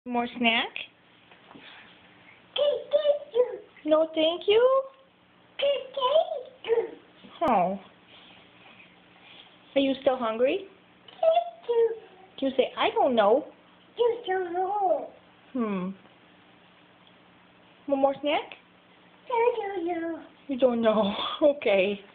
More snack? No, thank you. Oh. Are you still hungry? You say, I don't know. Hmm. One more snack? You don't know. Okay.